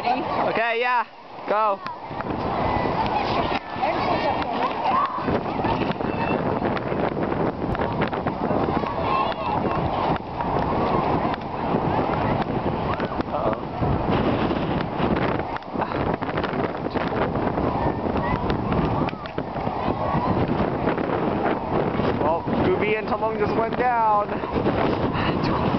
Ready? Okay, yeah. Go. Well, Boogie and Tumong just went down.